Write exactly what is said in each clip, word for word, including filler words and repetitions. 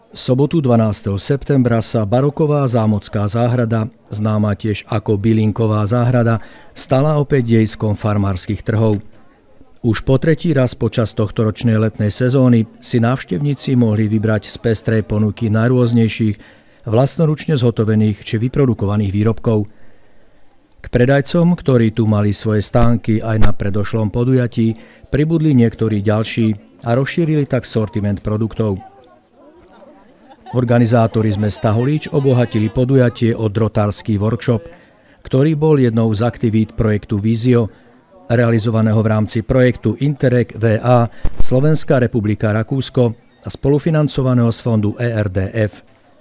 V sobotu dvanásteho septembra sa baroková zámocká záhrada, známa tiež ako bylinková záhrada, stala opäť dejiskom farmárskych trhov. Už po tretí raz počas tohtoročnej letnej sezóny si návštevníci mohli vybrať z pestrej ponuky najrôznejších, vlastnoručne zhotovených či vyprodukovaných výrobkov. K predajcom, ktorí tu mali svoje stánky aj na predošlom podujatí, pribudli niektorí ďalší a rozšírili tak sortiment produktov. Organizátori z mesta Holíč obohatili podujatie o drotársky workshop, ktorý bol jednou z aktivít projektu Vízio, realizovaného v rámci projektu Interreg vé á Slovenská republika Rakúsko a spolufinancovaného z fondu é er dé ef.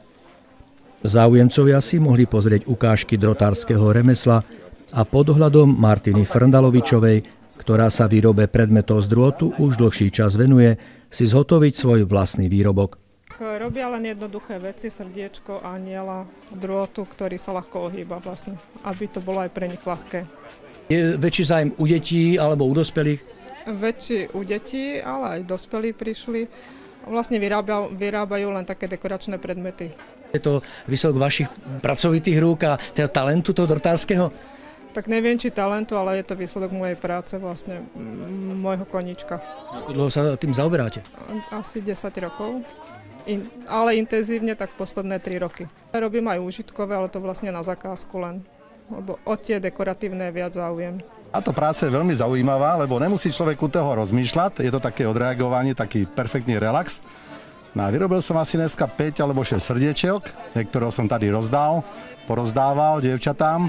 Záujemcovia si mohli pozrieť ukážky drotárskeho remesla a pod dohľadom Martiny Frndalovičovej, ktorá sa výrobe predmetov z drôtu už dlhší čas venuje, si zhotoviť svoj vlastný výrobok. Robia len jednoduché veci, srdiečko, aniela, drôtu, ktorý sa ľahko ohýba vlastne, aby to bolo aj pre nich ľahké. Je väčší zájem u detí alebo u dospelých? Väčší u detí, ale aj dospelí prišli. Vlastne vyrábajú, vyrábajú len také dekoračné predmety. Je to výsledok vašich pracovitých rúk a teda talentu toho drotárskeho? Tak neviem, či talentu, ale je to výsledok mojej práce, vlastne môjho koníčka. Ako dlho sa tým zaoberáte? Asi desať rokov. In, ale intenzívne tak posledné tri roky. Robím aj užitkové, ale to vlastne na zakázku len, lebo o tie dekoratívne viac záujem. Táto práca je veľmi zaujímavá, lebo nemusí človek u toho rozmýšľať, je to také odreagovanie, taký perfektný relax. No a vyrobil som asi dneska päť alebo šesť srdiečok, niektoré som tady rozdal, porozdával dievčatám.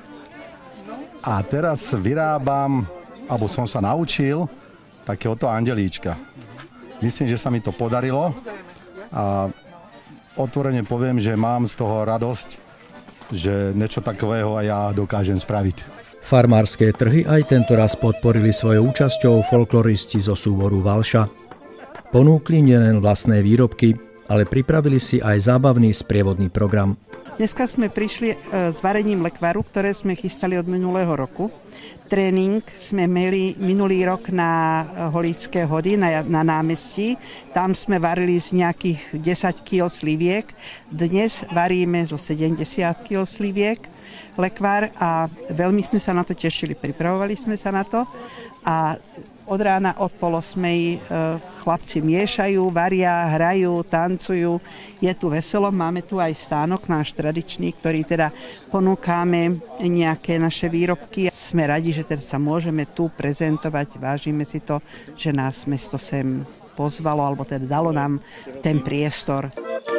A teraz vyrábam, alebo som sa naučil, takéhoto andelíčka. Myslím, že sa mi to podarilo. A otvorene poviem, že mám z toho radosť, že niečo takového aj ja dokážem spraviť. Farmárske trhy aj tento raz podporili svojou účasťou folkloristi zo súboru Valša. Ponúkli nielen vlastné výrobky, ale pripravili si aj zábavný sprievodný program. Dneska sme prišli s varením lekvaru, ktoré sme chystali od minulého roku. Tréning sme mali minulý rok na Holíčské hody, na, na námestí. Tam sme varili z nejakých desať kíl sliviek. Dnes varíme zo sedemdesiat kíl sliviek lekvár a veľmi sme sa na to tešili. Pripravovali sme sa na to a od rána, od pol osmej chlapci miešajú, varia, hrajú, tancujú. Je tu veselo, máme tu aj stánok náš tradičný, ktorý teda ponúkame nejaké naše výrobky. Sme radi, že teda sa môžeme tu prezentovať, vážime si to, že nás mesto sem pozvalo, alebo teda dalo nám ten priestor.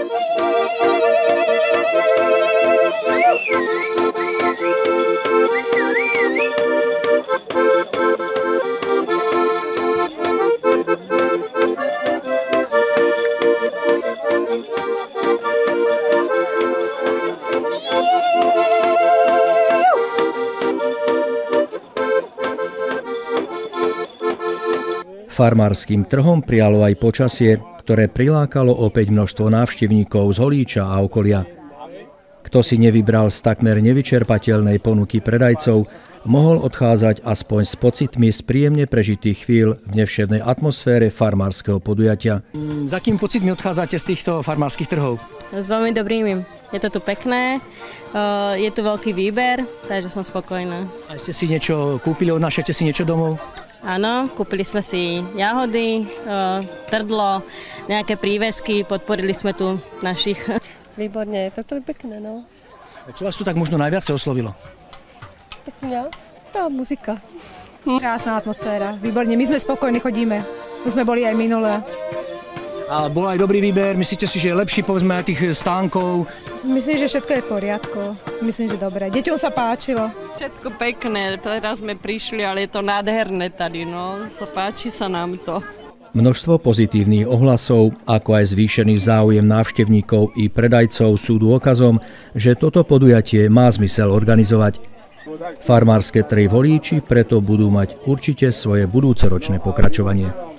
Farmárskym trhom prijalo aj počasie, ktoré prilákalo opäť množstvo návštevníkov z Holíča a okolia. Kto si nevybral z takmer nevyčerpateľnej ponuky predajcov, mohol odchádzať aspoň s pocitmi z príjemne prežitých chvíľ v nevšednej atmosfére farmárskeho podujatia. Za akým pocitmi odchádzate z týchto farmárskych trhov? S veľmi dobrými. Je to tu pekné, je tu veľký výber, takže som spokojná. A ste si niečo kúpili, odnášate si niečo domov? Áno, kúpili sme si jahody, trdlo, nejaké prívesky, podporili sme tu našich. Výborne, toto je pekné, no. A čo vás tu tak možno najviac oslovilo? Tak mňa, tá muzika. Krásna atmosféra, výborne, my sme spokojní, chodíme. Už sme boli aj minulé. A bol aj dobrý výber, myslíte si, že je lepší, povedzme, aj tých stánkov? Myslím, že všetko je v poriadku. Myslím, že dobre. Deťom sa páčilo. Všetko pekné, teraz sme prišli, ale je to nádherné tady, no. Páči sa nám to. Množstvo pozitívnych ohlasov, ako aj zvýšený záujem návštevníkov i predajcov sú dôkazom, že toto podujatie má zmysel organizovať. Farmárske trhy v Holíči preto budú mať určite svoje budúcoročné pokračovanie.